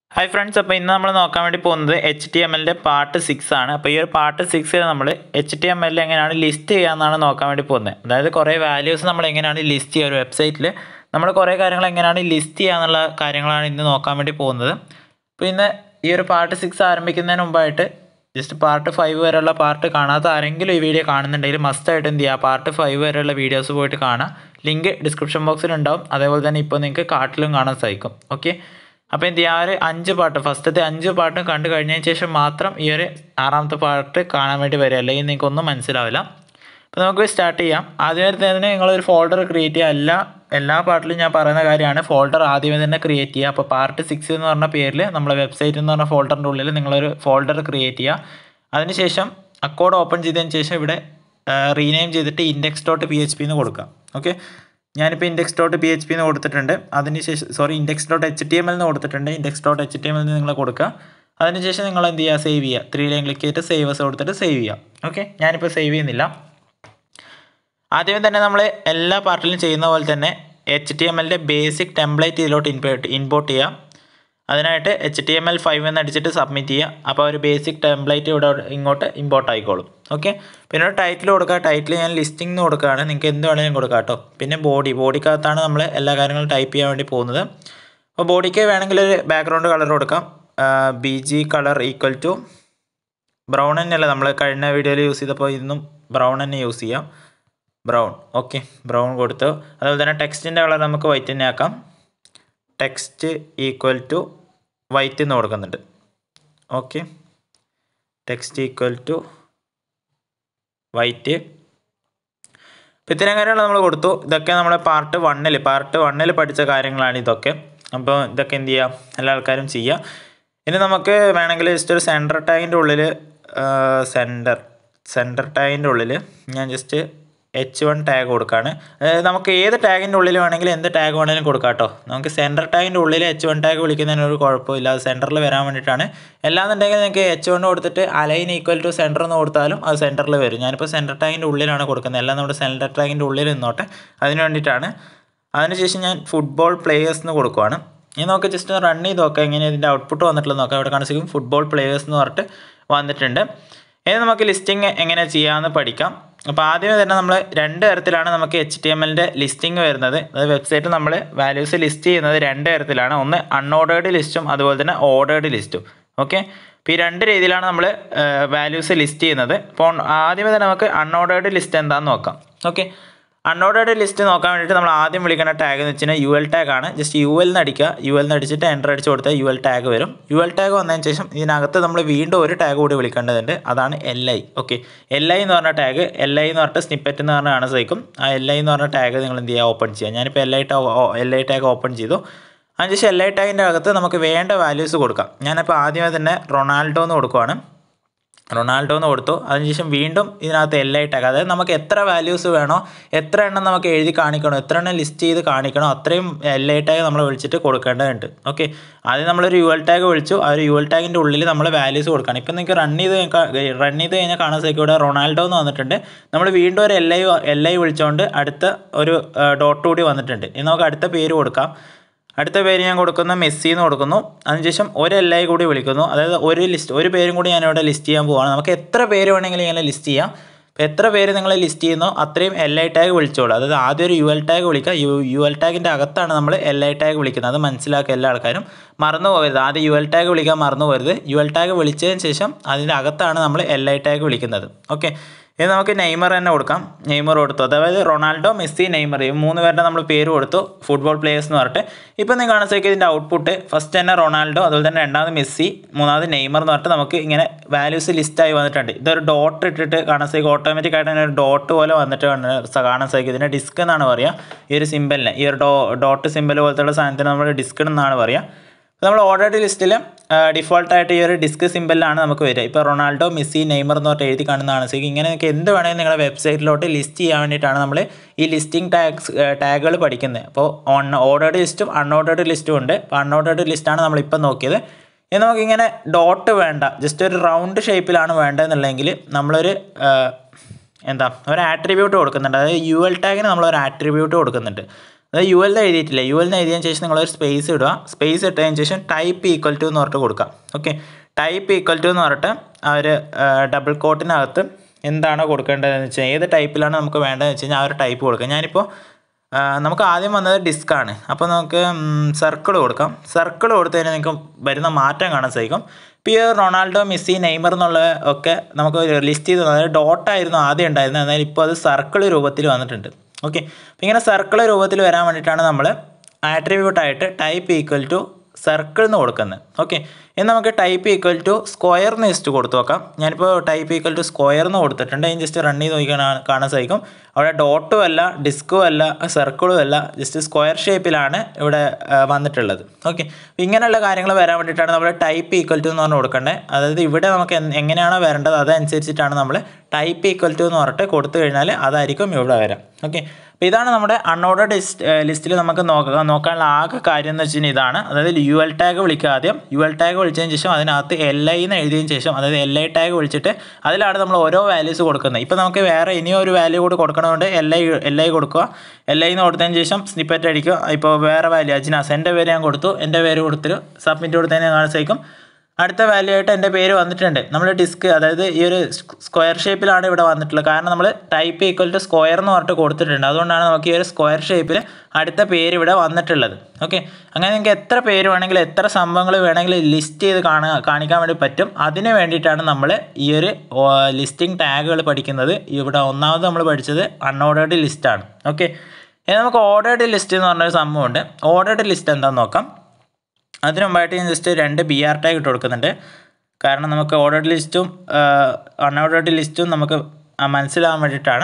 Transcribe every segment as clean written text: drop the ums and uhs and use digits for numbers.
Hi friends, അപ്പോൾ ഇന്ന് നമ്മൾ നോക്കാൻ വേണ്ടി പോകുന്നത് HTMLന്റെ പാർട്ട് 6 ആണ്. അപ്പോൾ ഈ ഒരു പാർട്ട് 6ൽ നമ്മൾ HTML എങ്ങനെയാണ് ലിസ്റ്റ് ചെയ്യാമെന്നാണ് നോക്കാൻ വേണ്ടി പോകുന്നത്. അതായത് കുറേ വാല്യൂസ് നമ്മൾ എങ്ങനെയാണ് ലിസ്റ്റ് ചെയ്യുക ഒരു വെബ്സൈറ്റിൽ നമ്മൾ കുറേ കാര്യങ്ങൾ എങ്ങനെയാണ് ലിസ്റ്റ് ചെയ്യുക എന്നുള്ള കാര്യങ്ങളാണ് ഇന്ന് നോക്കാൻ വേണ്ടി പോകുന്നത്. അപ്പോൾ ഇന്ന് ഈ ഒരു പാർട്ട് 6 ആരംഭിക്കുന്നതിന് മുമ്പായിട്ട് ജസ്റ്റ് പാർട്ട് 5 വരെയുള്ള പാർട്ട് കാണാത്ത ആരെങ്കിലും ഈ വീഡിയോ കാണുന്നുണ്ടെങ്കിൽ മസ്റ്റായിട്ട് എന്ത് ചെയ്യുക, പാർട്ട് 5 വരെയുള്ള വീഡിയോസ് പോയിട്ട് കാണാം. ലിങ്ക് ഡിസ്ക്രിപ്ഷൻ ബോക്സിൽ ഉണ്ടാവും. അതേപോലെ തന്നെ ഇപ്പോൾ നിങ്ങൾക്ക് കാർട്ടിലും കാണാൻ സാധിക്കും. ഓക്കെ, അപ്പോൾ എന്ത് ചെയ്യുക, ഒരു 5 പാർട്ട് ഫസ്റ്റത്തെ 5 പാർട്ടും കണ്ടു കഴിഞ്ഞതിന് ശേഷം മാത്രം ഈ ഒരു 6ാമത്തെ പാർട്ട് കാണാൻ വേണ്ടി വരിക, അല്ലെങ്കിൽ നിങ്ങൾക്കൊന്നും മനസ്സിലാവില്ല. അപ്പോൾ നമുക്ക് സ്റ്റാർട്ട് ചെയ്യാം. ആദ്യമേ തന്നെ നിങ്ങളൊരു ഫോൾഡർ ക്രിയേറ്റ് ചെയ്യുക. എല്ലാ പാർട്ടിലും ഞാൻ പറയുന്ന കാര്യമാണ്, ഫോൾഡർ ആദ്യമേ തന്നെ ക്രിയേറ്റ് ചെയ്യുക. അപ്പോൾ പാർട്ട് 6 എന്ന് പറഞ്ഞ പേരിൽ നമ്മളെ വെബ്സൈറ്റ് എന്ന് പറഞ്ഞ ഫോൾഡറിൻ്റെ ഉള്ളിൽ നിങ്ങളൊരു ഫോൾഡർ ക്രിയേറ്റ് ചെയ്യുക. അതിനുശേഷം അക്കൗണ്ട് ഓപ്പൺ ചെയ്തതിന് ശേഷം ഇവിടെ റീനെയിം ചെയ്തിട്ട് index.php എന്ന് കൊടുക്കുക. ഓക്കെ, ഞാനിപ്പോൾ index.php എന്ന് കൊടുത്തിട്ടുണ്ട്. അതിനുശേഷം index.html എന്ന് കൊടുത്തിട്ടുണ്ട്. index.html എന്ന് നിങ്ങൾ കൊടുക്കുക. അതിനുശേഷം നിങ്ങൾ എന്ത് ചെയ്യുക, സേവ് ചെയ്യുക. 3 ലൈൻ ക്ലിക്ക് ചെയ്തിട്ട് സേവ് എസ് കൊടുത്തിട്ട് സേവ് ചെയ്യുക. ഓക്കെ, ഞാനിപ്പോൾ സേവ് ചെയ്യുന്നില്ല. ആദ്യമേ തന്നെ നമ്മൾ എല്ലാ പാർട്ടിലും ചെയ്യുന്ന പോലെ തന്നെ HTMLന്റെ ബേസിക് ടെംപ്ലേറ്റ് ഇതിലോട്ട് ഇമ്പോർട്ട് ചെയ്യുക. അതിനായിട്ട് HTML5 എന്ന് അടിച്ചിട്ട് സബ്മിറ്റ് ചെയ്യുക. അപ്പോൾ ഒരു ബേസിക് ടെംപ്ലേറ്റ് ഇവിടെ ഇങ്ങോട്ട് ഇമ്പോർട്ട് ആയിക്കോളും. ഓക്കെ, പിന്നെ ഒരു ടൈറ്റിൽ കൊടുക്കുക. ടൈറ്റിൽ ഞാൻ ലിസ്റ്റിംഗ് എന്ന് കൊടുക്കുകയാണ്. നിങ്ങൾക്ക് എന്ത് വേണമെങ്കിലും കൊടുക്കാം കേട്ടോ. പിന്നെ ബോഡിക്കകത്താണ് നമ്മൾ എല്ലാ കാര്യങ്ങളും ടൈപ്പ് ചെയ്യാൻ വേണ്ടി പോകുന്നത്. അപ്പോൾ ബോഡിക്ക് വേണമെങ്കിൽ ഒരു ബാക്ക്ഗ്രൗണ്ട് കളർ കൊടുക്കാം. BG colour equal to brown തന്നെയല്ല, നമ്മൾ കഴിഞ്ഞ വീഡിയോയിൽ യൂസ് ചെയ്തപ്പോൾ ഇന്നും ബ്രൗൺ തന്നെ യൂസ് ചെയ്യാം. ബ്രൗൺ. ഓക്കെ, ബ്രൗൺ കൊടുത്തു. അതുപോലെ തന്നെ ടെക്സ്റ്റിൻ്റെ കളർ നമുക്ക് വൈറ്റ് തന്നെ ആക്കാം. ടെക്സ്റ്റ് ഈക്വൽ ടു വൈറ്റ് എന്ന് കൊടുക്കുന്നുണ്ട്. Okay, text equal to white. അപ്പോൾ ഇത്രയും കാര്യങ്ങൾ നമ്മൾ കൊടുത്തു. ഇതൊക്കെ നമ്മുടെ പാർട്ട് 1ൽ പഠിച്ച കാര്യങ്ങളാണ് ഇതൊക്കെ. അപ്പോൾ ഇതൊക്കെ എന്ത് ചെയ്യുക, എല്ലാ ആൾക്കാരും ചെയ്യുക. ഇനി നമുക്ക് വേണമെങ്കിൽ ജസ്റ്റ് ഒരു സെൻറ്റർ ടാഗിൻ്റെ ഉള്ളിൽ സെൻറ്റർ ടാഗിൻ്റെ ഉള്ളിൽ ഞാൻ ജസ്റ്റ് H1 ടാഗ് കൊടുക്കുകയാണ്. അതായത് നമുക്ക് ഏത് ടാഗിൻ്റെ ഉള്ളിൽ വേണമെങ്കിലും എന്ത് ടാഗ് വേണമെങ്കിലും കൊടുക്കാം കേട്ടോ. നമുക്ക് സെൻറ്റർ ടാഗിൻ്റെ ഉള്ളിൽ H1 ടാഗ് വിളിക്കുന്നതിന് ഒരു കുഴപ്പമില്ല. അത് സെൻറ്ററിൽ വരാൻ വേണ്ടിയിട്ടാണ്. എല്ലാന്നുണ്ടെങ്കിൽ നിങ്ങൾക്ക് H1 കൊടുത്തിട്ട് അലൈൻ ഈക്വൽ ടു സെൻറ്റർ എന്ന് കൊടുത്താലും അത് സെൻറ്ററിൽ വരും. ഞാനിപ്പോൾ സെൻറ്റർ ടാഗിൻ്റെ ഉള്ളിലാണ് കൊടുക്കുന്നത്. എല്ലാം നമ്മുടെ സെൻറ്റർ ടാഗിൻ്റെ ഉള്ളിൽ നിന്നോട്ടെ, അതിന് വേണ്ടിയിട്ടാണ്. അതിനുശേഷം ഞാൻ ഫുട്ബോൾ പ്ലേയേഴ്സ് എന്ന് കൊടുക്കുകയാണ്. ഇനി നമുക്ക് ജസ്റ്റ് റൺ ചെയ്ത് നോക്കാം എങ്ങനെ ഇതിൻ്റെ ഔട്ട്പുട്ട് വന്നിട്ടുള്ളത് നോക്കാം. ഇവിടെ കാണിച്ചിരിക്കും ഫുട്ബോൾ പ്ലേയേഴ്സ് എന്ന് പറഞ്ഞിട്ട് വന്നിട്ടുണ്ട്. ഇനി നമുക്ക് ലിസ്റ്റിംഗ് എങ്ങനെ ചെയ്യാമെന്ന് പഠിക്കാം. അപ്പോൾ ആദ്യമേ തന്നെ നമ്മൾ 2 തരത്തിലാണ് നമുക്ക് HTMLന്റെ ലിസ്റ്റിംഗ് വരുന്നത്. അതായത് വെബ്സൈറ്റ് നമ്മൾ വാല്യൂസ് ലിസ്റ്റ് ചെയ്യുന്നത് 2 തരത്തിലാണ്. ഒന്ന് അൺഓർഡേർഡ് ലിസ്റ്റും അതുപോലെ തന്നെ ഓർഡേർഡ് ലിസ്റ്റും. ഓക്കെ, അപ്പോൾ ഈ 2 രീതിയിലാണ് നമ്മൾ വാല്യൂസ് ലിസ്റ്റ് ചെയ്യുന്നത്. അപ്പോൾ ആദ്യമേ തന്നെ നമുക്ക് അൺഓർഡേർഡ് ലിസ്റ്റ് എന്താണെന്ന് നോക്കാം. ഓക്കെ, അൺഓർഡേർഡ് ലിസ്റ്റ് നോക്കാൻ വേണ്ടിയിട്ട് നമ്മൾ ആദ്യം വിളിക്കുന്ന ടാഗ് എന്ന് വെച്ച് കഴിഞ്ഞാൽ UL ടാഗ് ആണ്. ജസ്റ്റ് UL എന്ന് അടിക്കുക. UL എന്ന് അടിച്ചിട്ട് എൻ്റർ അടിച്ച് കൊടുത്താൽ UL ടാഗ് വരും. UL ടാഗ് വന്നതിന് ശേഷം ഇതിനകത്ത് നമ്മൾ വീണ്ടും ഒരു ടാഗ് കൂടി വിളിക്കേണ്ടതുണ്ട്. അതാണ് LI. ഓക്കെ, LI എന്ന് പറഞ്ഞ ടാഗ്, LI എന്ന് പറഞ്ഞിട്ട് സ്നിപ്പെറ്റ് എന്ന് പറഞ്ഞാൽ കാണാൻ സാധിക്കും. ആ LI എന്ന് പറഞ്ഞ ടാഗ് നിങ്ങൾ എന്ത് ചെയ്യുക, ഓപ്പൺ ചെയ്യുക. ഞാനിപ്പോൾ LI ടാഗ് ഓപ്പൺ ചെയ്തു. അതിനുശേഷം LI ടാഗിൻ്റെ അകത്ത് നമുക്ക് വേണ്ട വാല്യൂസ് കൊടുക്കാം. ഞാനിപ്പോൾ ആദ്യമേ തന്നെ റൊണാൾഡോ എന്ന് കൊടുക്കുവാണ്. റൊണാൾഡോ എന്ന് കൊടുത്തു. അതിനുശേഷം വീണ്ടും ഇതിനകത്ത് LI ടാഗ്, അതായത് നമുക്ക് എത്ര വാല്യൂസ് വേണോ, എത്ര എണ്ണം നമുക്ക് എഴുതി കാണിക്കണോ, എത്ര എണ്ണം ലിസ്റ്റ് ചെയ്ത് കാണിക്കണോ, അത്രയും LI ടാഗ് നമ്മൾ വിളിച്ചിട്ട് കൊടുക്കേണ്ടതുണ്ട്. ഓക്കെ, ആദ്യം നമ്മളൊരു UL ടാഗ് വിളിച്ചു. ആ ഒരു UL ടാഗിൻ്റെ ഉള്ളിൽ നമ്മൾ വാല്യൂസ് കൊടുക്കണം. ഇപ്പം നിങ്ങൾക്ക് റൺ ചെയ്ത് കഴിഞ്ഞാൽ കാണാൻ സാധിക്കും ഇവിടെ റൊണാൾഡോ എന്ന് വന്നിട്ടുണ്ട്. നമ്മൾ വീണ്ടും ഒരു LI വിളിച്ചുകൊണ്ട് അടുത്ത ഒരു ഡോട്ട് കൂടി വന്നിട്ടുണ്ട്. ഇനി നമുക്ക് അടുത്ത പേര് കൊടുക്കാം. അടുത്ത പേര് ഞാൻ കൊടുക്കുന്ന മെസ്സി എന്ന് കൊടുക്കുന്നു. അതിനുശേഷം ഒരു LI കൂടി വിളിക്കുന്നു. അതായത് ഒരു പേരും കൂടി ഞാനിവിടെ ലിസ്റ്റ് ചെയ്യാൻ പോവുകയാണ്. നമുക്ക് എത്ര പേര് വേണമെങ്കിലും ഇങ്ങനെ ലിസ്റ്റ് ചെയ്യാം. അപ്പോൾ എത്ര പേര് നിങ്ങൾ ലിസ്റ്റ് ചെയ്യുന്നോ അത്രയും LI ടാഗ് വിളിച്ചോളൂ. അതായത് ആദ്യം ഒരു UL ടാഗ് വിളിക്കുക. UL ടാഗിൻ്റെ അകത്താണ് നമ്മൾ LI ടാഗ് വിളിക്കുന്നത്. അത് മനസ്സിലാക്കുക എല്ലാ ആൾക്കാരും. മറന്നു പോകരുത്, ആദ്യം UL ടാഗ് വിളിക്കാൻ മറന്നു പോകരുത്. UL ടാഗ് വിളിച്ചതിന് ശേഷം അതിൻ്റെ അകത്താണ് നമ്മൾ LI ടാഗ് വിളിക്കുന്നത്. ഓക്കെ, ഇത് നമുക്ക് നെയ്മർ തന്നെ കൊടുക്കാം. നെയ്മർ കൊടുത്തു. അതായത് റൊണാൾഡോ, മെസ്സി, നെയ്മർ, ഈ 3 പേരുടെ നമ്മൾ പേര് കൊടുത്തു. ഫുട്ബോൾ പ്ലേയേഴ്സ് എന്ന് പറഞ്ഞിട്ട് ഇപ്പോൾ നിങ്ങൾ കാണാൻ സാധിക്കും ഇതിൻ്റെ ഔട്ട്പുട്ട് ഫസ്റ്റ് തന്നെ റൊണാൾഡോ, അതുപോലെ തന്നെ രണ്ടാമത് മെസ്സി, മൂന്നാമത് നെയ്മർ എന്ന് പറഞ്ഞിട്ട് നമുക്ക് ഇങ്ങനെ വാല്യൂസ് ലിസ്റ്റായി വന്നിട്ടുണ്ട്. ഇതൊരു ഡോട്ട് ഇട്ടിട്ട് കാണാൻ സാധിക്കും. ഓട്ടോമാറ്റിക് ആയിട്ട് തന്നെ ഒരു ഡോട്ട് പോലെ വന്നിട്ട് കാണാൻ സാധിക്കും. ഇതിനെ ഡിസ്ക് എന്നാണ് പറയുക. ഈ ഒരു സിമ്പലിനെ, ഈ ഒരു ഡോട്ട് സിമ്പൽ പോലത്തെ സാധനത്തിന് നമ്മൾ ഡിസ്ക് എന്നാണ് പറയുക. നമ്മൾ ഓർഡേർഡ് ലിസ്റ്റിൽ ഡിഫോൾട്ടായിട്ട് ഈ ഒരു ഡിസ്ക് സിമ്പലിലാണ് നമുക്ക് വരിക. ഇപ്പോൾ റൊണാൾഡോ, മെസ്സി, നെയ്മർ എന്ന് പറഞ്ഞിട്ട് എഴുതി കാണുന്നതാണ് സാധിക്കും. ഇങ്ങനെ നിങ്ങൾക്ക് എന്ത് വേണമെങ്കിലും നിങ്ങളുടെ വെബ്സൈറ്റിലോട്ട് ലിസ്റ്റ് ചെയ്യാൻ വേണ്ടിയിട്ടാണ് നമ്മൾ ഈ ലിസ്റ്റിംഗ് ടാഗുകൾ പഠിക്കുന്നത്. അപ്പോൾ ഓർഡേർഡ് ലിസ്റ്റും അൺഓർഡേർഡ് ലിസ്റ്റും ഉണ്ട്. അപ്പോൾ അൺഓർഡേർഡ് ലിസ്റ്റാണ് നമ്മളിപ്പോൾ നോക്കിയത്. ഇനി നമുക്കിങ്ങനെ ഡോട്ട് വേണ്ട, ജസ്റ്റ് ഒരു റൗണ്ട് ഷേപ്പിലാണ് വേണ്ടതെന്നുള്ളതെങ്കിൽ നമ്മളൊരു ഒരു ആട്രിബ്യൂട്ട് കൊടുക്കുന്നുണ്ട്. അതായത് UL ടാഗിന് നമ്മളൊരു ആട്രിബ്യൂട്ട് കൊടുക്കുന്നുണ്ട്. അതായത് യു എൽ എഴുതിയിട്ടില്ല, യു എൽ എഴുതിയതിന് ശേഷം നിങ്ങളൊരു സ്പേസ് ഇടുക, സ്പേസ് ഇട്ടതിന് ശേഷം ടൈപ്പ് ഈക്വൽ ടു എന്ന് പറഞ്ഞിട്ട് കൊടുക്കാം. ഓക്കെ, ടൈപ്പ് ഈക്വൽ ടു എന്ന് പറഞ്ഞിട്ട് ആ ഒരു ഡബിൾ കോട്ടിനകത്ത് എന്താണോ കൊടുക്കേണ്ടതെന്ന് വെച്ചാൽ ഏത് ടൈപ്പിലാണ് നമുക്ക് വേണ്ടതെന്ന് വെച്ച് കഴിഞ്ഞാൽ ആ ഒരു ടൈപ്പ് കൊടുക്കാം. ഞാനിപ്പോൾ നമുക്ക് ആദ്യം വന്നത് ഡിസ്ക്കാണ്, അപ്പോൾ നമുക്ക് സർക്കിൾ കൊടുക്കാം. സർക്കിൾ കൊടുത്തതിന് നിങ്ങൾക്ക് വരുന്ന മാറ്റം കാണാൻ സാധിക്കും. ഇപ്പോൾ ഈ റൊണാൾഡോ, മെസ്സി, നെയ്മർ എന്നുള്ള ഒക്കെ നമുക്ക് ലിസ്റ്റ് ചെയ്ത് അതായത് ഡോട്ടായിരുന്നു ആദ്യം ഉണ്ടായിരുന്നത്, എന്നാൽ ഇപ്പോൾ അത് സർക്കിൾ രൂപത്തിൽ വന്നിട്ടുണ്ട്. ഓക്കെ, അപ്പോൾ ഇങ്ങനെ സർക്കിൾ രൂപത്തിൽ വരാൻ വേണ്ടിയിട്ടാണ് നമ്മൾ ആട്രിബ്യൂട്ടായിട്ട് ടൈപ്പ് ഈക്വൽ ടു സർക്കിൾ എന്ന് കൊടുക്കുന്നത്. ഓക്കെ, ഇനി നമുക്ക് ടൈപ്പ് ഈക്വൽ ടു സ്ക്വയർ എന്ന് ജസ്റ്റ് കൊടുത്തു നോക്കാം. ഞാനിപ്പോൾ ടൈപ്പ് ഈക്വൽ ടു സ്ക്വയർ എന്ന് കൊടുത്തിട്ടുണ്ട്. അതിന് ജസ്റ്റ് റൺ ചെയ്ത് നോക്കിയാൽ കാണാൻ സാധിക്കും അവിടെ ഡോട്ടും അല്ല, ഡിസ്കും അല്ല, സർക്കിളും അല്ല, ജസ്റ്റ് സ്ക്വയർ ഷേപ്പിലാണ് ഇവിടെ വന്നിട്ടുള്ളത്. ഓക്കെ, ഇങ്ങനെയുള്ള കാര്യങ്ങൾ വരാൻ വേണ്ടിയിട്ടാണ് നമ്മൾ ടൈപ്പ് ഈക്വൽ ടു എന്ന് പറഞ്ഞ് കൊടുക്കേണ്ടത്. അതായത് ഇവിടെ നമുക്ക് എങ്ങനെയാണോ വരേണ്ടത് അതനുസരിച്ചിട്ടാണ് നമ്മൾ ടൈപ്പ് ഈക്വൽ ടു എന്ന് പറഞ്ഞിട്ട് കൊടുത്തു കഴിഞ്ഞാൽ അതായിരിക്കും ഇവിടെ വരാം. ഓക്കെ, അപ്പോൾ ഇതാണ് നമ്മുടെ അൺഓർഡർഡ് ലിസ്റ്റിൽ നമുക്ക് നോക്കാനുള്ള ആകെ കാര്യം എന്ന് വെച്ച് കഴിഞ്ഞാൽ ഇതാണ്. അതായത് യു എൽ ടാഗ് വിളിക്കുക ആദ്യം, യു എൽ ടാഗ് വിളിച്ചതിന് ശേഷം അതിനകത്ത് എൽ ഐ എന്ന് എഴുതിയതിന് ശേഷം അതായത് എൽ ഐ ടാഗ് വിളിച്ചിട്ട് അതിലാണ് നമ്മൾ ഓരോ വാല്യൂസ് കൊടുക്കുന്നത്. ഇപ്പോൾ നമുക്ക് വേറെ ഇനിയും ഒരു വാല്യൂ കൂടി കൊടുക്കണതുകൊണ്ട് എൽ ഐ കൊടുക്കുക. എൽ ഐ എന്ന് കൊടുത്തതിന് ശേഷം സ്നിപ്പറ്റ് അടിക്കുക. ഇപ്പോൾ വേറെ വാല്യൂ അജിനാസ്, എൻ്റെ പേര് ഞാൻ കൊടുത്തു, എൻ്റെ പേര് കൊടുത്തിട്ട് സബ്മിറ്റ് കൊടുത്തതിന് കാണാൻ സാധിക്കും അടുത്ത വാല്യൂ ആയിട്ട് എൻ്റെ പേര് വന്നിട്ടുണ്ട്. നമ്മൾ ഡിസ്ക് അതായത് ഈ ഒരു സ്ക്വയർ ഷേപ്പിലാണ് ഇവിടെ വന്നിട്ടുള്ളത്, കാരണം നമ്മൾ ടൈപ്പ് ഈക്വൽ ടു സ്ക്വയർ എന്ന് പറഞ്ഞിട്ട് കൊടുത്തിട്ടുണ്ട്. അതുകൊണ്ടാണ് നമുക്ക് ഈ ഒരു സ്ക്വയർ ഷേപ്പിൽ അടുത്ത പേര് ഇവിടെ വന്നിട്ടുള്ളത്. ഓക്കെ, അങ്ങനെ നിങ്ങൾക്ക് എത്ര പേര് വേണമെങ്കിലും എത്ര സംഭവങ്ങൾ വേണമെങ്കിലും ലിസ്റ്റ് ചെയ്ത് കാണിക്കാൻ വേണ്ടി പറ്റും. അതിന് വേണ്ടിയിട്ടാണ് നമ്മൾ ഈ ഒരു ലിസ്റ്റിംഗ് ടാഗുകൾ പഠിക്കുന്നത്. ഇവിടെ ഒന്നാമത് നമ്മൾ പഠിച്ചത് അൺഓർഡേർഡ് ലിസ്റ്റാണ്. ഓക്കെ, ഇനി നമുക്ക് ഓർഡേർഡ് ലിസ്റ്റ് എന്ന് പറഞ്ഞൊരു സംഭവമുണ്ട്. ഓർഡേർഡ് ലിസ്റ്റ് എന്താണെന്ന് നോക്കാം. അതിന് മുമ്പായിട്ട് ഞാൻ ജസ്റ്റ് 2 BR ടാഗ് ഇട്ട് കൊടുക്കുന്നുണ്ട്, കാരണം നമുക്ക് ഓർഡേർഡ് ലിസ്റ്റും അൺഓർഡേർഡ് ലിസ്റ്റും നമുക്ക് മനസ്സിലാകാൻ വേണ്ടിയിട്ടാണ്.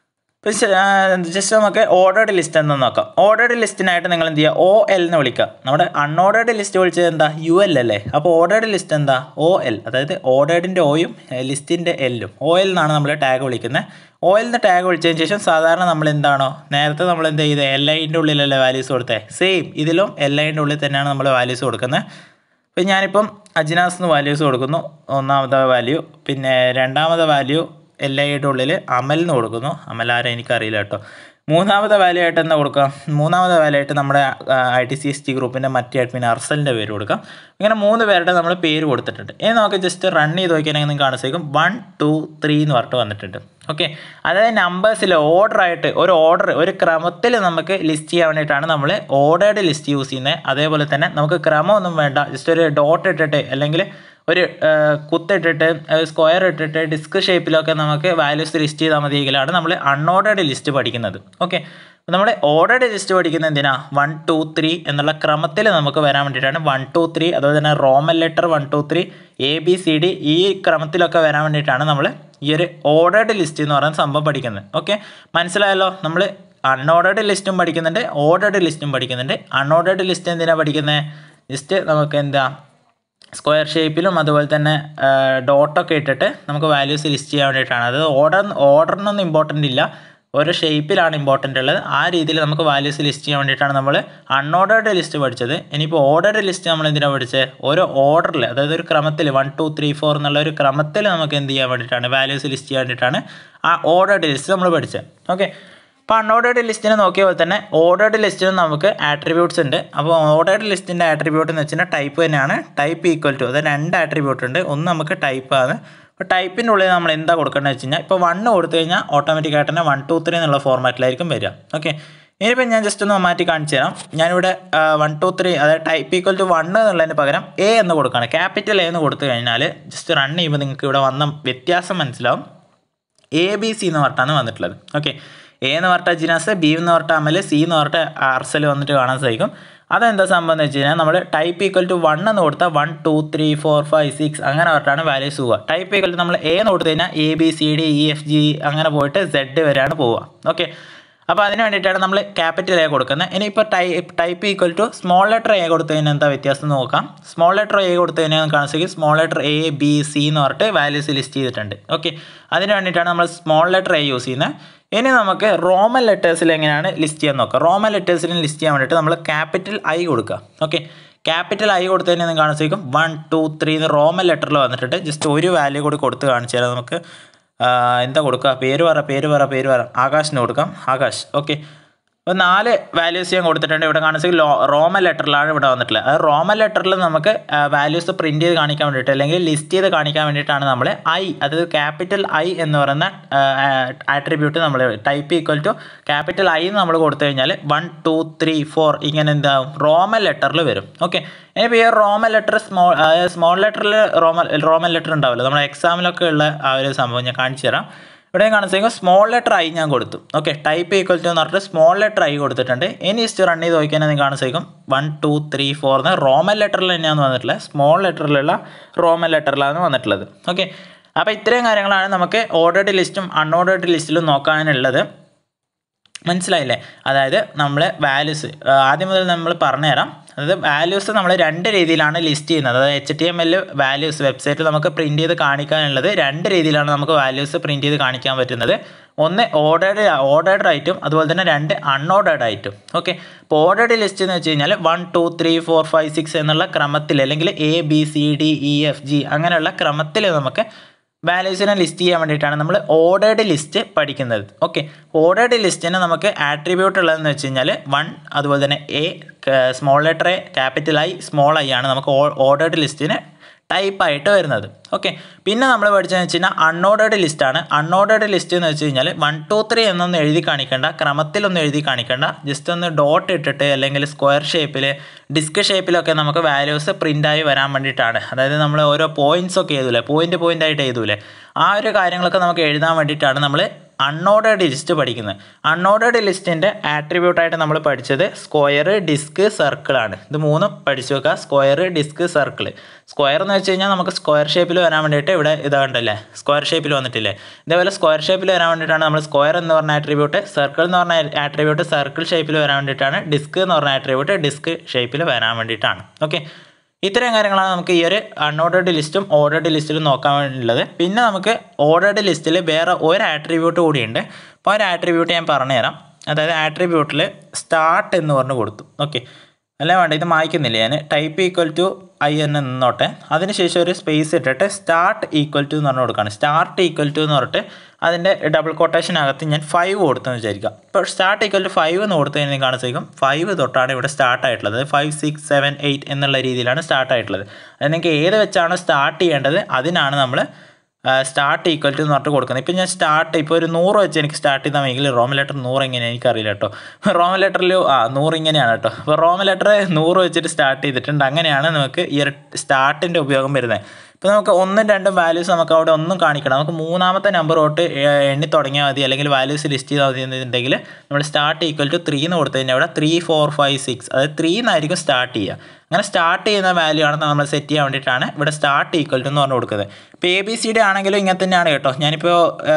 ജസ്റ്റ് നമുക്ക് ഓർഡേർഡ് ലിസ്റ്റ് എന്താണെന്ന് നോക്കാം. ഓർഡേർഡ് ലിസ്റ്റിനായിട്ട് നിങ്ങൾ എന്ത് ചെയ്യുക, OL എന്ന് വിളിക്കുക. നമ്മുടെ അൺഓർഡേർഡ് ലിസ്റ്റ് വിളിച്ചത് എന്താ, UL അല്ലേ. അപ്പോൾ ഓർഡേർഡ് ലിസ്റ്റ് എന്താ, OL. അതായത് ഓർഡേർഡിൻ്റെ Oയും ലിസ്റ്റിൻ്റെ Lഉം OL എന്നാണ് നമ്മൾ ടാഗ് വിളിക്കുന്നത്. OL എന്ന് ടാഗ് വിളിച്ചതിന് ശേഷം സാധാരണ നമ്മൾ എന്താണോ നേരത്തെ നമ്മൾ എന്ത് ചെയ്ത് LIൻ്റെ ഉള്ളിലല്ലേ വാല്യൂസ് കൊടുത്തത്, സെയിം ഇതിലും LIൻ്റെ ഉള്ളിൽ തന്നെയാണ് നമ്മൾ വാല്യൂസ് കൊടുക്കുന്നത്. അപ്പോൾ ഞാനിപ്പം അജിനാസ് എന്ന് വാല്യൂസ് കൊടുക്കുന്നു, ഒന്നാമത്തെ വാല്യൂ. പിന്നെ രണ്ടാമത്തെ വാല്യൂ LIയുടെ ഉള്ളിൽ അമൽ എന്ന് കൊടുക്കുന്നു. അമൽ ആരും എനിക്കറിയില്ല കേട്ടോ. മൂന്നാമത്തെ വാല്യൂ ആയിട്ട് എന്താ കൊടുക്കാം, മൂന്നാമത്തെ വാല്യൂ ആയിട്ട് നമ്മുടെ ITCST ഗ്രൂപ്പിൻ്റെ മറ്റേ അഡ്മിൻ അർസലിൻ്റെ പേര് കൊടുക്കാം. ഇങ്ങനെ 3 പേരുടെ നമ്മൾ പേര് കൊടുത്തിട്ടുണ്ട്. ഇനി നമുക്ക് ജസ്റ്റ് റൺ ചെയ്ത് നോക്കിയാണെങ്കിൽ നിങ്ങൾക്ക് കാണാൻ സാധിക്കും 1 2 3 എന്ന് പറഞ്ഞിട്ട് വന്നിട്ടുണ്ട്. ഓക്കെ, അതായത് നമ്പേഴ്സിൽ ഓർഡറായിട്ട് ഒരു ക്രമത്തിൽ നമുക്ക് ലിസ്റ്റ് ചെയ്യാൻ വേണ്ടിയിട്ടാണ് നമ്മൾ ഓർഡേർഡ് ലിസ്റ്റ് യൂസ് ചെയ്യുന്നത്. അതേപോലെ തന്നെ നമുക്ക് ക്രമമൊന്നും വേണ്ട, ജസ്റ്റ് ഒരു ഡോട്ട് ഇട്ടിട്ട് അല്ലെങ്കിൽ ഒരു കുത്തിട്ടിട്ട് സ്ക്വയർ ഇട്ടിട്ട് ഡിസ്ക് ഷേപ്പിലൊക്കെ നമുക്ക് വാല്യൂസ് ലിസ്റ്റ് ചെയ്താൽ മതിയെങ്കിലാണ് നമ്മൾ അൺഓർഡേർഡ് ലിസ്റ്റ് പഠിക്കുന്നത്. ഓക്കെ, നമ്മൾ ഓർഡേർഡ് ലിസ്റ്റ് പഠിക്കുന്നത് എന്തിനാ, 1 2 3 എന്നുള്ള ക്രമത്തിൽ നമുക്ക് വരാൻ വേണ്ടിയിട്ടാണ്. 1 2 3 അതുപോലെ തന്നെ റോമൻ ലെറ്റർ 1 2 3 ABCD ഈ ക്രമത്തിലൊക്കെ വരാൻ വേണ്ടിയിട്ടാണ് നമ്മൾ ഈ ഒരു ഓർഡേർഡ് ലിസ്റ്റ് എന്ന് പറയുന്ന സംഭവം പഠിക്കുന്നത്. ഓക്കെ, മനസ്സിലായല്ലോ. നമ്മൾ അൺഓർഡേർഡ് ലിസ്റ്റും പഠിക്കുന്നുണ്ട്, ഓർഡേർഡ് ലിസ്റ്റും പഠിക്കുന്നുണ്ട്. അൺഓർഡേർഡ് ലിസ്റ്റ് എന്തിനാണ് പഠിക്കുന്നത്, ജസ്റ്റ് നമുക്ക് എന്താ സ്ക്വയർ ഷേപ്പിലും അതുപോലെ തന്നെ ഡോട്ടൊക്കെ ഇട്ടിട്ട് നമുക്ക് വാല്യൂസ് ലിസ്റ്റ് ചെയ്യാൻ വേണ്ടിയിട്ടാണ്. അത് ഓർഡറിനൊന്നും ഇമ്പോർട്ടൻ്റ് ഇല്ല, ഓരോ ഷേപ്പിലാണ് ഇമ്പോർട്ടൻ്റ് ഉള്ളത്. ആ രീതിയിൽ നമുക്ക് വാല്യൂസ് ലിസ്റ്റ് ചെയ്യാൻ വേണ്ടിയിട്ടാണ് നമ്മൾ അൺഓർഡേർഡ് ലിസ്റ്റ് പഠിച്ചത്. ഇനിയിപ്പോൾ ഓർഡേർഡ് ലിസ്റ്റ് നമ്മൾ എന്തിനാണ് പഠിച്ചത്, ഓരോ ഓർഡറിൽ അതായത് ഒരു ക്രമത്തിൽ 1 2 3 4 എന്നുള്ള ഒരു ക്രമത്തിൽ നമുക്ക് എന്ത് ചെയ്യാൻ വേണ്ടിയിട്ടാണ് വാല്യൂസ് ലിസ്റ്റ് ചെയ്യാൻ വേണ്ടിയിട്ടാണ് ആ ഓർഡേർഡ് ലിസ്റ്റ് നമ്മൾ പഠിച്ചത്. ഓക്കെ, അപ്പോൾ അൺഓർഡേർഡ് ലിസ്റ്റിനെ നോക്കിയ പോലെ തന്നെ ഓർഡേർഡ് ലിസ്റ്റിന് നമുക്ക് ആട്രിബ്യൂട്ട്സ് ഉണ്ട്. അപ്പോൾ ഓർഡേർഡ് ലിസ്റ്റിൻ്റെ ആട്രിബ്യൂട്ട് എന്ന് വെച്ചാൽ ടൈപ്പ് തന്നെയാണ്. ടൈപ്പ് ഈക്വൽ ടു, അതായത് 2 ആട്രിബ്യൂട്ട് ഉണ്ട്. ഒന്ന് നമുക്ക് ടൈപ്പാണ്. അപ്പോൾ ടൈപ്പിൻ്റെ ഉള്ളിൽ നമ്മൾ എന്താ കൊടുക്കേണ്ടത് വെച്ച് കഴിഞ്ഞാൽ ഇപ്പോൾ 1 കൊടുത്തു കഴിഞ്ഞാൽ ഓട്ടോമാറ്റിക്കായിട്ട് തന്നെ 1 2 3 എന്നുള്ള ഫോർമാറ്റിലായിരിക്കും വരിക. ഓക്കെ, ഇനിയിപ്പോൾ ഞാൻ ജസ്റ്റ് ഒന്ന് മാറ്റി കാണിച്ചു തരാം. ഞാനിവിടെ 1 2 3 അതായത് ടൈപ്പ് ഈക്വൽ ടു 1 എന്നുള്ളതിന് പകരം A എന്ന് കൊടുക്കുകയാണ്. ക്യാപിറ്റൽ A എന്ന് കൊടുത്തു കഴിഞ്ഞാൽ ജസ്റ്റ് റൺ ചെയ്യുമ്പോൾ നിങ്ങൾക്ക് ഇവിടെ വന്ന വ്യത്യാസം മനസ്സിലാവും. ABC എന്ന് പറഞ്ഞിട്ടാണ് വന്നിട്ടുള്ളത്. ഓക്കെ, A എന്ന് പറഞ്ഞിട്ട് അജിനാസ്, B എന്ന് പറഞ്ഞിട്ട് അമൽ, C എന്ന് പറഞ്ഞിട്ട് അർസൽ വന്നിട്ട് കാണാൻ സാധിക്കും. അതെന്താ സംഭവം എന്ന് വെച്ച് കഴിഞ്ഞാൽ നമ്മൾ ടൈപ്പ് ഈക്വൽ ടു 1 എന്ന് കൊടുത്താൽ 1 2 3 4 5 6 അങ്ങനെ പറഞ്ഞിട്ടാണ് വാല്യൂസ് പോവുക. ടൈപ്പ് ഈക്വൽ ടു നമ്മൾ A എന്ന് കൊടുത്തു കഴിഞ്ഞാൽ ABCDEFG അങ്ങനെ പോയിട്ട് Z വരെയാണ് പോവുക. ഓക്കെ, അപ്പോൾ അതിന് വേണ്ടിയിട്ടാണ് നമ്മൾ ക്യാപിറ്റൽ A കൊടുക്കുന്നത്. ഇനിയിപ്പോൾ type equal to small letter A കൊടുത്തു കഴിഞ്ഞാൽ എന്താ വ്യത്യാസം നോക്കാം. സ്മോൾ ലെറ്റർ A കൊടുത്തു കഴിഞ്ഞാൽ കാണാൻ സാധിക്കും സ്മോൾ ലെറ്റർ ABC എന്ന് പറഞ്ഞിട്ട് വാല്യൂസ് ലിസ്റ്റ് ചെയ്തിട്ടുണ്ട്. ഓക്കെ, അതിന് വേണ്ടിയിട്ടാണ് നമ്മൾ സ്മോൾ ലെറ്റർ A യൂസ് ചെയ്യുന്നത്. ഇനി നമുക്ക് റോമൻ ലെറ്റേഴ്സിൽ എങ്ങനെയാണ് ലിസ്റ്റ് ചെയ്യാൻ നോക്കാം. റോമൻ ലെറ്റേഴ്സിന് ലിസ്റ്റ് ചെയ്യാൻ വേണ്ടിയിട്ട് നമ്മൾ ക്യാപിറ്റൽ I കൊടുക്കുക. ഓക്കെ, ക്യാപിറ്റൽ I കൊടുത്തു കഴിഞ്ഞാൽ നിങ്ങൾക്ക് കാണാൻ സാധിക്കും 1 2 3 എന്ന് റോമൻ ലെറ്ററിൽ വന്നിട്ടുണ്ട്. ജസ്റ്റ് ഒരു വാല്യൂ കൂടി കൊടുത്ത് കാണിച്ചു തരാം. നമുക്ക് എന്താ കൊടുക്കുക, പേര് പറ ആകാശിന് കൊടുക്കാം, ആകാശ്. ഓക്കെ, അപ്പോൾ 4 വാല്യൂസ് ഞാൻ കൊടുത്തിട്ടുണ്ട്. ഇവിടെ കാണിച്ചെങ്കിൽ റോമൻ ലെറ്ററിലാണ് ഇവിടെ വന്നിട്ടുള്ളത്. അത് റോമൻ ലെറ്ററിൽ നമുക്ക് വാല്യൂസ് പ്രിൻറ്റ് ചെയ്ത് കാണിക്കാൻ വേണ്ടിയിട്ട് അല്ലെങ്കിൽ ലിസ്റ്റ് ചെയ്ത് കാണിക്കാൻ വേണ്ടിയിട്ടാണ് നമ്മൾ അതായത് ക്യാപിറ്റൽ I എന്ന് പറയുന്ന ആട്രിബ്യൂട്ട് നമ്മൾ type equal to capital I എന്ന് നമ്മൾ കൊടുത്തു കഴിഞ്ഞാൽ 1 2 3 4 ഇങ്ങനെ എന്താവും റോമൻ ലെറ്ററിൽ വരും. ഓക്കെ, ഇനിയിപ്പോൾ ഈ റോമൻ ലെറ്റർ സ്മോൾ ലെറ്ററിൽ റോമൻ ലെറ്റർ ഉണ്ടാവില്ല. നമ്മുടെ എക്സാമിലൊക്കെ ഉള്ള ആ ഒരു സംഭവം ഞാൻ കാണിച്ചു തരാം. ഇവിടെ കാണിച്ചെങ്കിൽ സ്മോൾ ലെറ്റർ I ഞാൻ കൊടുത്തു. ഓക്കെ, ടൈപ്പ് ഈക്വൽ ടു എന്ന് പറഞ്ഞിട്ട് സ്മോൾ ലെറ്റർ I കൊടുത്തിട്ടുണ്ട്. ഇനി ജസ്റ്റ് റൺ ചെയ്ത് നോക്കിയാൽ നിങ്ങൾ കാണിച്ചേക്കും 1 2 3 4 എന്ന് റോമൻ ലെറ്ററിൽ തന്നെയാണ് വന്നിട്ടുള്ളത്. സ്മോൾ ലെറ്ററിലുള്ള റോമൻ ലെറ്ററിലാണ് വന്നിട്ടുള്ളത്. ഓക്കെ, അപ്പോൾ ഇത്രയും കാര്യങ്ങളാണ് നമുക്ക് ഓർഡേർഡ് ലിസ്റ്റും അൺഓർഡേർഡ് ലിസ്റ്റിലും നോക്കാനുള്ളത്. മനസ്സിലായില്ലേ? അതായത് നമ്മൾ വാല്യൂസ് ആദ്യം മുതൽ നമ്മൾ പറഞ്ഞുതരാം. അതായത് വാല്യൂസ് നമ്മൾ 2 രീതിയിലാണ് ലിസ്റ്റ് ചെയ്യുന്നത്. അതായത് HTML വാല്യൂസ് വെബ്സൈറ്റിൽ നമുക്ക് പ്രിൻറ്റ് ചെയ്ത് കാണിക്കാനുള്ളത് 2 രീതിയിലാണ് നമുക്ക് വാല്യൂസ് പ്രിൻറ്റ് ചെയ്ത് കാണിക്കാൻ പറ്റുന്നത്. ഒന്ന് ഓർഡേർഡ് ആയിട്ടും അതുപോലെ തന്നെ 2 അൺഓർഡേർഡ് ആയിട്ടും. ഓക്കെ, അപ്പോൾ ഓർഡേർഡ് ലിസ്റ്റ് എന്ന് വെച്ച് കഴിഞ്ഞാൽ 1 2 3 4 5 6 എന്നുള്ള ക്രമത്തിൽ അല്ലെങ്കിൽ ABCDEFG അങ്ങനെയുള്ള ക്രമത്തിൽ നമുക്ക് വാല്യൂസിനെ ലിസ്റ്റ് ചെയ്യാൻ വേണ്ടിയിട്ടാണ് നമ്മൾ ഓർഡേർഡ് ലിസ്റ്റ് പഠിക്കുന്നത്. ഓക്കെ, ഓർഡേർഡ് ലിസ്റ്റിന് നമുക്ക് ആട്രിബ്യൂട്ട് ഉള്ളതെന്ന് വെച്ച് കഴിഞ്ഞാൽ 1 അതുപോലെ തന്നെ small letter A capital I small I ആണ് നമുക്ക് ഓർഡേർഡ് ലിസ്റ്റിന് ടൈപ്പായിട്ട് വരുന്നത്. ഓക്കെ, പിന്നെ നമ്മൾ പഠിച്ചതെന്ന് വെച്ച് കഴിഞ്ഞാൽ അൺഓർഡേർഡ് ലിസ്റ്റാണ്. അൺഓർഡേർഡ് ലിസ്റ്റ് എന്ന് വെച്ച് കഴിഞ്ഞാൽ 1 2 3 എന്നൊന്നും എഴുതി കാണിക്കേണ്ട, ക്രമത്തിലൊന്നും എഴുതി കാണിക്കേണ്ട, ജസ്റ്റ് ഒന്ന് ഡോട്ട് ഇട്ടിട്ട് അല്ലെങ്കിൽ സ്ക്വയർ ഷേപ്പിൽ ഡിസ്ക് ഷേപ്പിലൊക്കെ നമുക്ക് വാല്യൂസ് പ്രിൻ്റായി വരാൻ വേണ്ടിയിട്ടാണ്. അതായത് നമ്മൾ ഓരോ പോയിൻറ്റ്സൊക്കെ എഴുതൂലേ, പോയിൻ്റ് ആയിട്ട് എഴുതൂലേ, ആ ഒരു കാര്യങ്ങളൊക്കെ നമുക്ക് എഴുതാൻ വേണ്ടിയിട്ടാണ് നമ്മൾ അൺഓർഡേർഡ് ലിസ്റ്റ് പഠിക്കുന്നത്. അൺഓർഡേർഡ് ലിസ്റ്റിൻ്റെ ആട്രിബ്യൂട്ടായിട്ട് നമ്മൾ പഠിച്ചത് സ്ക്വയർ, ഡിസ്ക്, സർക്കിളാണ്. ഇത് 3 പഠിച്ചു വെക്കുക. Square, disk, circle. സ്ക്വയർ എന്ന് വെച്ച് കഴിഞ്ഞാൽ നമുക്ക് സ്ക്വയർ ഷേപ്പിൽ വരാൻ വേണ്ടിയിട്ട് ഇവിടെ ഇതാണ്ടല്ലേ സ്ക്വയർ ഷേപ്പിൽ വന്നിട്ടില്ലേ. ഇതേപോലെ സ്ക്വയർ ഷേപ്പിൽ വരാൻ വേണ്ടിയിട്ടാണ് നമ്മൾ സ്ക്വയർ എന്ന് പറഞ്ഞ ആട്രിബ്യൂട്ട്, സർക്കിൾ എന്ന് പറഞ്ഞ ആട്രിബ്യൂട്ട് സർക്കിൾ ഷേപ്പിൽ വരാൻ വേണ്ടിയിട്ടാണ്, ഡിസ്ക് എന്ന് പറഞ്ഞ ആട്രിബ്യൂട്ട് ഡിസ്ക് ഷേപ്പിൽ വരാൻ വേണ്ടിയിട്ടാണ്. ഓക്കെ, ഇത്രയും കാര്യങ്ങളാണ് നമുക്ക് ഈ ഒരു അൺഓർഡേർഡ് ലിസ്റ്റും ഓർഡേർഡ് ലിസ്റ്റിലും നോക്കാൻ വേണ്ടിയുള്ളത്. പിന്നെ നമുക്ക് ഓർഡേർഡ് ലിസ്റ്റിൽ വേറെ ഒരു ആട്രിബ്യൂട്ട് കൂടിയുണ്ട്. അപ്പോൾ ഒരു ആട്രിബ്യൂട്ട് ഞാൻ പറഞ്ഞുതരാം. അതായത് ആട്രിബ്യൂട്ടിൽ സ്റ്റാർട്ട് എന്ന് പറഞ്ഞ് കൊടുത്തു. ഓക്കെ, അല്ല വേണ്ട, ഇത് മായ്ക്കുന്നില്ല ഞാൻ. ടൈപ്പ് ഈക്വൽ ടു I എന്ന് നിന്നോട്ടെ, അതിനുശേഷം ഒരു സ്പേസ് ഇട്ടിട്ട് സ്റ്റാർട്ട് ഈക്വൽ ടു എന്ന് പറഞ്ഞു കൊടുക്കുകയാണ്. സ്റ്റാർട്ട് ഈക്വൽ ടു എന്ന് പറഞ്ഞിട്ട് അതിൻ്റെ ഡബിൾ കൊട്ടേഷനകത്ത് ഞാൻ 5 കൊടുത്തെന്ന് വിചാരിക്കാം. ഇപ്പോൾ സ്റ്റാർട്ട് ഈക്വൽ ടു 5 എന്ന് കൊടുത്തു കഴിഞ്ഞാൽ കാണിച്ചേക്കും 5 തൊട്ടാണ് ഇവിടെ സ്റ്റാർട്ട് ആയിട്ടുള്ളത്. 5 6 7 8 എന്നുള്ള രീതിയിലാണ് സ്റ്റാർട്ട് ആയിട്ടുള്ളത്. അത് നിങ്ങൾക്ക് ഏത് വെച്ചാണ് സ്റ്റാർട്ട് ചെയ്യേണ്ടത് അതിനാണ് നമ്മൾ സ്റ്റാർട്ട് ഈക്വൽ ടു എന്ന് പറഞ്ഞിട്ട് കൊടുക്കുന്നത്. ഇപ്പോൾ ഞാൻ ഇപ്പോൾ ഒരു 100 വെച്ച് എനിക്ക് സ്റ്റാർട്ട് ചെയ്താൽ റോമൻ ലെറ്റർ 100 എങ്ങനെയാണ് എനിക്കറിയില്ല കേട്ടോ. റോമൻ ലെറ്ററിൽ 100 ഇങ്ങനെയാണ് കേട്ടോ. അപ്പോൾ റോമൻ ലെറ്റർ 100 വെച്ചിട്ട് സ്റ്റാർട്ട് ചെയ്തിട്ടുണ്ട്. അങ്ങനെയാണ് നമുക്ക് ഈ ഒരു സ്റ്റാർട്ടിൻ്റെ ഉപയോഗം വരുന്നത്. ഇപ്പോൾ നമുക്ക് 1 2 വാല്യൂസ് നമുക്ക് അവിടെ ഒന്നും കാണിക്കണം. നമുക്ക് 3ാമത്തെ നമ്പർ തൊട്ട് എണ്ണി തുടങ്ങിയാൽ മതി, അല്ലെങ്കിൽ വാല്യൂസ് ലിസ്റ്റ് ചെയ്താൽ മതി എന്നുണ്ടെങ്കിൽ നമ്മൾ സ്റ്റാർട്ട് ഈക്വൽ ടു 3 എന്ന് കൊടുത്തു കഴിഞ്ഞാൽ അവിടെ 3 4 5 6 അതായത് 3 എന്നായിരിക്കും സ്റ്റാർട്ട് ചെയ്യുക. അങ്ങനെ സ്റ്റാർട്ട് ചെയ്യുന്ന വാല്യൂ ആണ് നമ്മൾ സെറ്റ് ചെയ്യാൻ വേണ്ടിയിട്ടാണ് ഇവിടെ സ്റ്റാർട്ട് ഈക്വൽ ടു എന്ന് പറഞ്ഞു കൊടുക്കുന്നത്. ഇപ്പോൾ ABCD ആണെങ്കിലും ഇങ്ങനെ തന്നെയാണ് കേട്ടോ. ഞാനിപ്പോൾ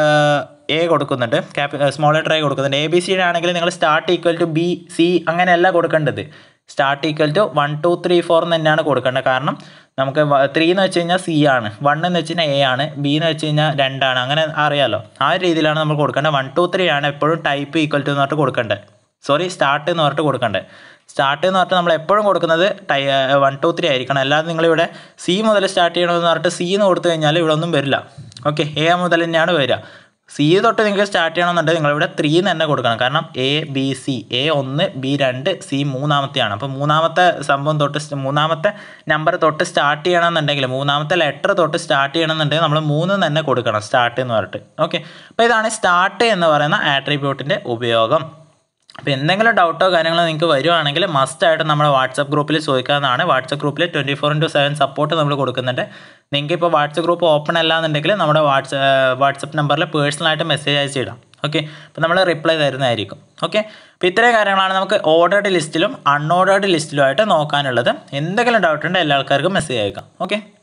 A കൊടുക്കുന്നുണ്ട്, സ്മോൾ ലെറ്റർ A കൊടുക്കുന്നുണ്ട്. ABCD ആണെങ്കിൽ നിങ്ങൾ start equal to B C അങ്ങനെയല്ല കൊടുക്കേണ്ടത്. സ്റ്റാർട്ട് ഈക്വൽ ടു 1 2 3 4 എന്ന് തന്നെയാണ് കൊടുക്കേണ്ടത്. കാരണം നമുക്ക് 3 എന്ന് വെച്ച് കഴിഞ്ഞാൽ C ആണ്, 1 എന്ന് വെച്ച് കഴിഞ്ഞാൽ A ആണ്, B എന്ന് വെച്ച് കഴിഞ്ഞാൽ 2 ആണ്. അങ്ങനെ അറിയാമല്ലോ, ആ ഒരു രീതിയിലാണ് നമ്മൾ കൊടുക്കേണ്ടത്. 1 2 3 ആണ് എപ്പോഴും ടൈപ്പ് ഈക്വൽ ടു എന്ന് പറഞ്ഞിട്ട് കൊടുക്കേണ്ടത്. സ്റ്റാർട്ട് എന്ന് പറഞ്ഞിട്ട് കൊടുക്കേണ്ടത്. സ്റ്റാർട്ട് എന്ന് പറഞ്ഞിട്ട് നമ്മൾ എപ്പോഴും കൊടുക്കുന്നത് 1 2 3 ആയിരിക്കണം. അല്ലാതെ നിങ്ങളിവിടെ C മുതൽ സ്റ്റാർട്ട് ചെയ്യണമെന്ന് പറഞ്ഞിട്ട് C എന്ന് കൊടുത്തു കഴിഞ്ഞാൽ ഇവിടെ ഒന്നും വരില്ല. ഓക്കെ, A മുതൽ തന്നെയാണ് വരിക. C തൊട്ട് നിങ്ങൾക്ക് സ്റ്റാർട്ട് ചെയ്യണമെന്നുണ്ടെങ്കിൽ നിങ്ങളിവിടെ 3 എന്ന് തന്നെ കൊടുക്കണം. കാരണം ABC, A 1 B 2 C 3ാമത്തെയാണ്. അപ്പോൾ 3ാമത്തെ സംഭവം തൊട്ട് 3ാമത്തെ നമ്പർ തൊട്ട് സ്റ്റാർട്ട് ചെയ്യണമെന്നുണ്ടെങ്കിൽ 3ാമത്തെ ലെറ്റർ തൊട്ട് സ്റ്റാർട്ട് ചെയ്യണമെന്നുണ്ടെങ്കിൽ നമ്മൾ 3 തന്നെ കൊടുക്കണം സ്റ്റാർട്ട് എന്ന് പറഞ്ഞിട്ട്. ഓക്കെ, അപ്പോൾ ഇതാണ് സ്റ്റാർട്ട് എന്ന് പറയുന്ന ആട്രിബ്യൂട്ടിൻ്റെ ഉപയോഗം. അപ്പോൾ എന്തെങ്കിലും ഡൗട്ടോ കാര്യങ്ങളോ നിങ്ങൾക്ക് വരുവാണെങ്കിൽ മസ്റ്റായിട്ട് നമ്മുടെ വാട്സപ്പ് ഗ്രൂപ്പിൽ ചോദിക്കാവുന്നതാണ്. വാട്സപ്പ് ഗ്രൂപ്പിൽ 24/7 സപ്പോർട്ട് നമ്മൾ കൊടുക്കുന്നുണ്ട്. നിങ്ങൾക്ക് ഇപ്പോൾ വാട്സപ്പ് ഗ്രൂപ്പ് ഓപ്പൺ അല്ല എന്നുണ്ടെങ്കിൽ നമ്മുടെ വാട്സപ്പ് നമ്പറിൽ പേഴ്സണലായിട്ട് മെസ്സേജ് അയച്ചിടാം. ഓക്കെ, അപ്പോൾ നമ്മൾ റിപ്ലൈ തരുന്നതായിരിക്കും. ഓക്കെ, അപ്പോൾ ഇത്രയും കാര്യങ്ങളാണ് നമുക്ക് ഓർഡേർഡ് ലിസ്റ്റിലും അൺഓർഡേർഡ് ലിസ്റ്റിലുമായിട്ട് നോക്കാനുള്ളത്. എന്തെങ്കിലും ഡൗട്ട് ഉണ്ടെങ്കിൽ എല്ലാ ആൾക്കാർക്കും മെസ്സേജ് അയക്കാം. ഓക്കെ.